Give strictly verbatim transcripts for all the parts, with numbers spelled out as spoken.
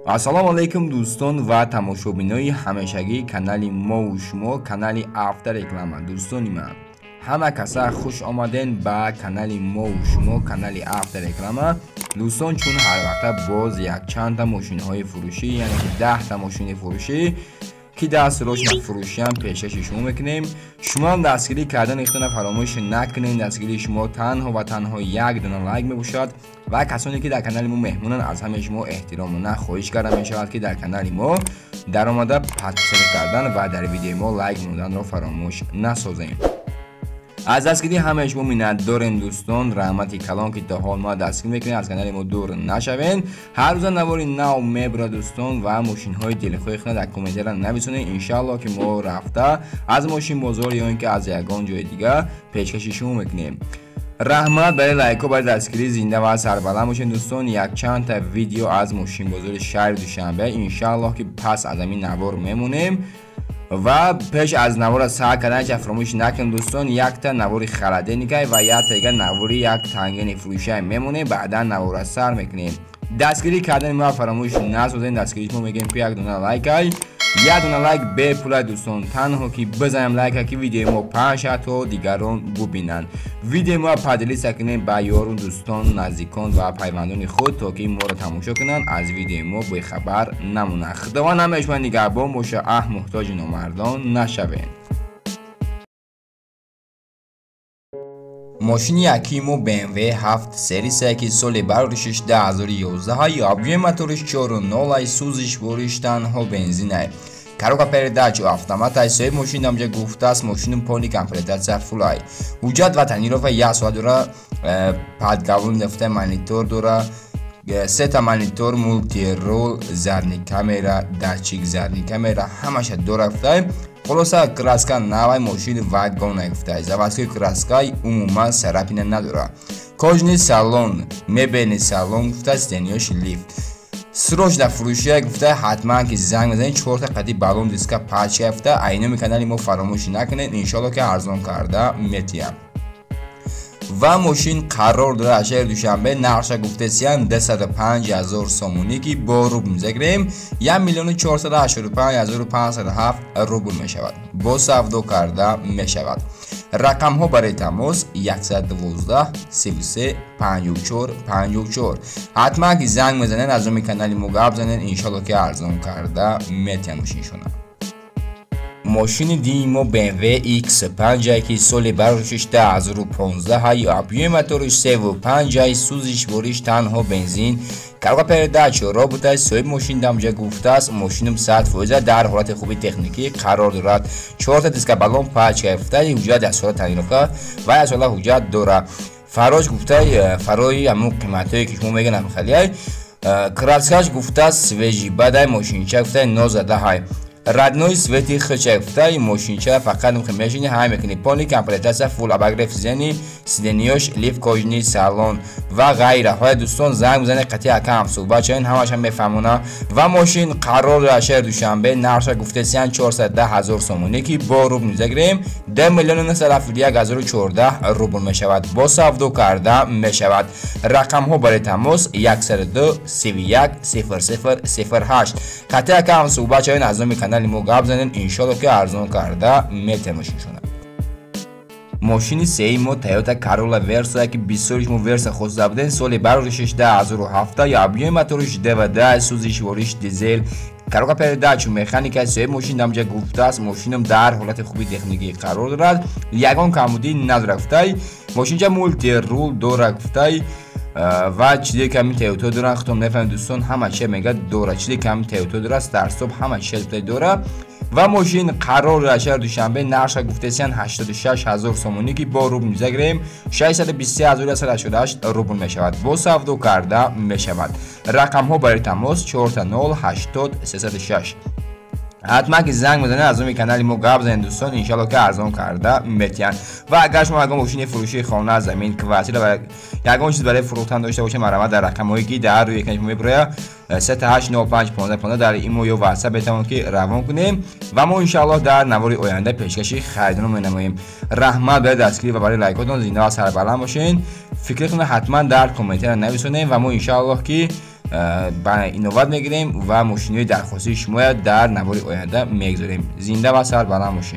assalomu alaykum do'ston va tomoshabinoi hameshagi kanali mo u shumo kanali after reklama. Do'stoni man, hamma kasa xush omaden ba kanali mo u shumo kanali after reklama. دوستان چون هر وقت باز یک چند تا ماشین های فروشی یعنی که ده تا ماشین فروشی که دست روش فروشی هم پیشش شما میکنیم. شما هم دستگیری کردن اختیار فراموش نکنین. دستگیری شما تنها و تنها یک دونه لایک میباشد و کسانی که در کانال ما مهمونن از همه شما احترام و نه خواهش کردم میشود که در کانال ما در آمده پسند کردن و در ویدیو ما لایک نمودن را فراموش نسازیم. از دستگیری همه شما منت دارین دوستان. رحمتی کلان که تا حال ما دستگیر میکنین از کانال ما دور نشوین. هر روز نواری نو میبره دوستان و ماشین های دلخواه خونه در کامنت را نویسونین. انشالله که ما رفته از ماشین بازار یا اینکه از یگان جای دیگه پیشکشی شما میکنیم. رحمت برای لایک و برای دستگیری زنده و سربلند باشین دوستان. یک چند تا ویدیو از ماشین بازار شهر دوشنبه انشالله که پس از همین نوار میمونیم و پیش از نوار سعی کردن که فراموش نکنید دوستان یک تا نواری خرده نگه و یک تا دیگه نواری یک تنگین فروشه میمونه. بعدا نوار سر میکنیم. دستگیری کردن ما فراموش نسازین. دستگیری ما میگیم که یک دونه لایک های یک دونه لایک به پول دوستان. تنها که بزنیم لایک که ویدیو ما پنج تا دیگران ببینن. ویدیو ما پدلی سکنیم با یارون دوستان نزدیکان و پیوندان خود تا که ما رو تماشا کنن از ویدیو ما به خبر نمونه. خداوند همش من نگهبان باشه. اه محتاج نامردان نشوین. ماشین یکیمو بی ام وی هفت سری سه که سال برشش ده هزار و یازده یابیه موتورش چهار و نول سوزش بورش تنها بنزینه. کاروکا پرداچ و автомат ای سه ماشین نامجا گفته است ماشین پانی کامپلیتاسیا فولای وجود و تنیروف یا سواد داره پادگاون دفته مانیتور داره سه تا مانیتور مولتی رول زرنی کامera داتچیک زرنی کامera همش داره گفته. خلاصه کراسکا نوای ماشین واگن گفته. заводской کراسکای عموما سرپینه نداره. کожний салон мебельный салон گفته. стенёж لیفت срочно فروشی گفته. حتما که زنگ بزنید. چهار تا قطعه بالون دیسکا پاچ گفته. اینو کانال ما فراموش نکنید. ان شاء الله که ارزان کرده میتیم. و ماشین قرار داره شهر دوشنبه نقش گفته سیان دویست و پنج هزار سومونی که با روبل میذاریم یک میلیون و چهارصد و هشتاد و پنج هزار و پانصد و هفت روبل میشود. با سودا کرده میشود. رقم ها برای تماس صد و دوازده سی و سه پنجاه و چهار پنجاه و چهار. حتما که زنگ میزنن از اون کانال ما گپ بزنن. ان شاء الله که ارزان کرده میتین ماشینشون. ماشین دیمو بی ام وی ایکس پنج که سال برشش ده هزار و پانزده یابیه موتورش سه و پنج سوزش بورش تنها بنزین. کاروکا پرداچ رابطه صاحب ماشین دامجا گفته است ماشینم صد درصد در حالت خوبی تکنیکی قرار دارد. چهار تا دیسک بالون پاچ گرفته. حجت از حالت تنیروفه و از حالت حجت داره. فراج گفته فرای همون قیمتایی که شما میگن هم خیلی کراسکاش گفته است سویجی بعد ماشین چه گفته نوزده های ردنوی سویتی خچه گفته. ماشین چه فقط میشینی های میکنی پانی کامپلیتاسیا فول اباگرف زنی سیدنیوش لیف کожний سالون و غیره های دوستان. زنگ بزنید قطعه کم صحبت چین همش هم میفهمونه. و ماشین قرار داره شهر دوشنبه نقش گفته سیان چهارصد و ده هزار سومونی که با روبل میذاریم ده میلیون و نهصد و هفتاد و یک هزار و چهارده روبل میشود. با سودا کرده میشود. رقم ها برای تماس صد و دو سی و یک صفر صفر صفر هشت. قطعه کم صحبت چین از اون کانال ما گپ زنین. ان شاء الله که ارزان کرده میتماشین شونه. ماشین سه ما تویوتا کارولا ورسا که بیست سالش مو ورسا خواسته بودن سال برشش ده هزار و هفت یابیه موتورش دوازده سوزش بورش دیزل. کاروکا پرداچ مکانیک سه ماشین دامجا گفته است ماشینم در حالت خوبی تکنیکی قرار دارد. یگان کمودی نداره گفته. ماشین جا مولتی رول داره گفته و چیزی کمی تویوتا دارن. خودم نفهم دوستان همه چه میگه داره. چیزی کمی تویوتا داره در صبح همه چه داره. و ماشین قرار داره شهر دوشنبه نقش گفته سیان هشتاد و شش هزار سومونی که با روبل میذاریم ششصد و بیست و سه هزار و صد و هشتاد و هشت روبل میشود. با سودا کرده میشود. رقم ها برای تماس چهار تا نول هشتاد سیصد و شش. حتما که زنگ بزنید از اون کانال ما گپ بزنید دوستان. ان شاء الله که ارزان کرده میتین. و اگر شما اگه ماشین فروشی خانه زمین کوارتیر و یگان چیز برای فروختن داشته باشه مرامت در رقمایی که در روی کنج میبره سه تا هشت نه پنج پانزده پانزده در ایمو یا واتساپ بتوانید که روان کنیم و ما ان شاء الله در نوار آینده پیشکشی خریدن رو می‌نماییم. رحمت برای دستگیری و برای لایکاتون زنده و سربلند باشین. فکرتون حتما در کامنت نویسونید و ما ان شاء الله که با اینواد میگیریم و ماشینی درخواستی شما در نوار آینده میگذاریم. زنده و سربلند باشین.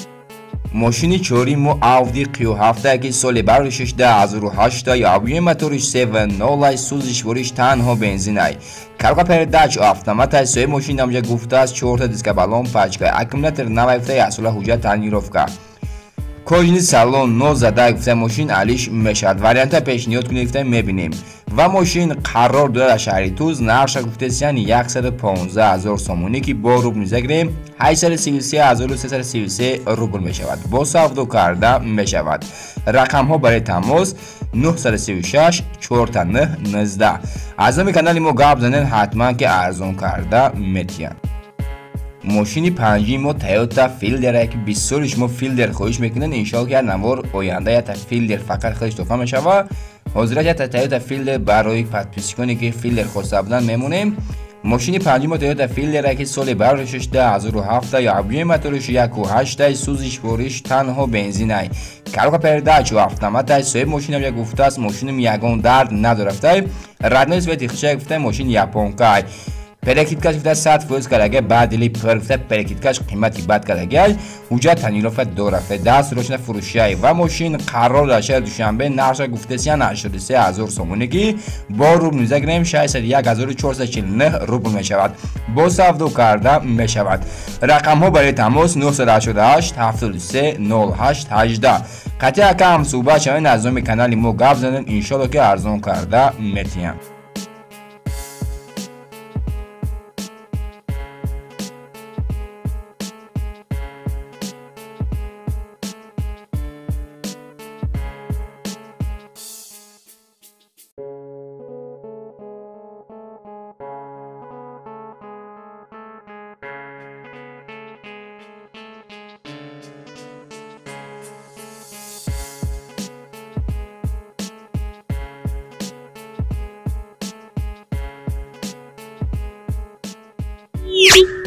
ماشینی چوری مو آودی قیو هفته که سال برشش ده هزار و هشت یابیه موتورش سه و نولای سوزش ورش تنها بنزینای. کارگاه پرداچ автомат سوی ماشین نامجا گفته است چهار تا دیسک بالون پاچکای اکومولاتور نوایفته اصلا حجت تنیروفکا. کожni салон но зада гуфта мошин алиш мешавад. варианта пешниҳод кунед гуфта мебинем ва мошин қарор дорад аз шаҳри туз. нарша гуфтасияни яксаду понздаҳ ҳазор сомонӣ ки бо рубл мезагирем ҳаштсаду сиву се ҳазору сесаду сиву се рубл мешавад. бо савдо карда мешавад. рақамҳо барои тамос нӯҳсаду сиву шаш чорта нӯҳ нуздаҳ. аз номи канали мо гап занед ҳатман ки арзон карда метиҳанд. ماشین پنجی ما تویوتا فیلدره که بسیار شما فیلدر خواهش میکنن. انشالله که نوار آینده یا تا فیلدر فقط خودش توفا میشوه. حاضرت یا تا تویوتا فیلدر برای پادپیسی کنی که فیلدر خواسته بودن میمونیم. ماشین پنجی ما تویوتا فیلدره که سال برشش ده هزار و هفت یا بیه موتورش یک و هشت سوزش بورش تنها بنزینه. کارگاه پرداچ و автомат سوی ماشین هم یک گفته است ماشینم یگان درد ندارفته. ردنویس و تیخچه گفته ماشین یاپونکای. پرکیتکاش گفته صد فوز کرده بعد لی پر گفته پرکیتکاش قیمتی بد کرده حجت تنیروفت دو رفته دست روشن فروشی و ماشین قرار داشته دوشنبه نقشه گفته سیان هشتاد و سه هزار سومونی که با روبل میزگریم شصت و یک هزار و چهارصد و چهل و نه روبل میشود. با سودو کرده میشود. رقم ها برای تماس نهصد و هشتاد و هشت هفتاد و سه نود و هشت هجده. قطعه کم صحبت شوین از نام کانال ما گپ زدن انشالله که ارزان کرده میتیم. Beep.